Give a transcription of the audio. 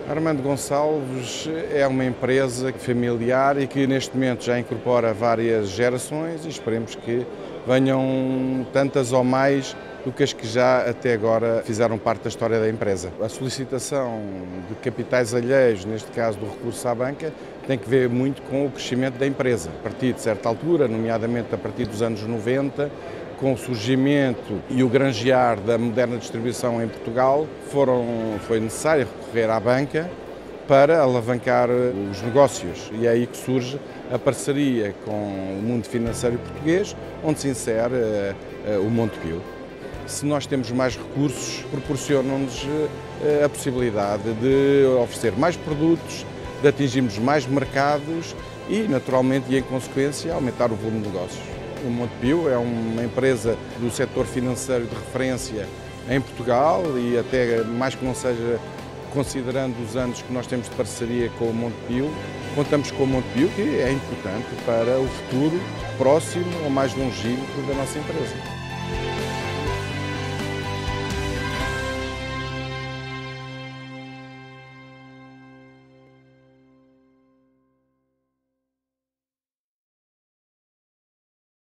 Armando Gonçalves é uma empresa familiar e que neste momento já incorpora várias gerações e esperemos que venham tantas ou mais do que as que já até agora fizeram parte da história da empresa. A solicitação de capitais alheios, neste caso do recurso à banca, tem que ver muito com o crescimento da empresa. A partir de certa altura, nomeadamente a partir dos anos 90, com o surgimento e o granjear da moderna distribuição em Portugal, foi necessário recorrer à banca para alavancar os negócios. E é aí que surge a parceria com o mundo financeiro português, onde se insere o Montepio. Se nós temos mais recursos, proporcionam-nos a possibilidade de oferecer mais produtos, de atingirmos mais mercados e, naturalmente, e em consequência, aumentar o volume de negócios. O Montepio é uma empresa do setor financeiro de referência em Portugal e até mais que não seja considerando os anos que nós temos de parceria com o Montepio, contamos com o Montepio, que é importante para o futuro próximo ou mais longínquo da nossa empresa.